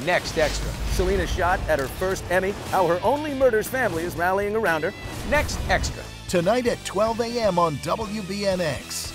Next Extra. Selena shot at her first Emmy, how her only murders family is rallying around her. Next Extra. Tonight at 12 a.m. on WBNX.